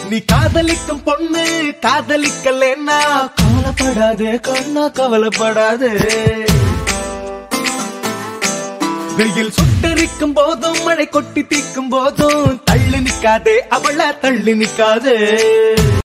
நீ காதலிக்கும் பொண்ணு காதலிக்கலன்னா கவலைப்படாதே கண்ணா கவலைப்படாதே. வெயில் சுட்டரிக்கும் போதும் மழை கொட்டி தீக்கும் போதும் தள்ளி நிக்காதே அவள தள்ளி நிக்காதே.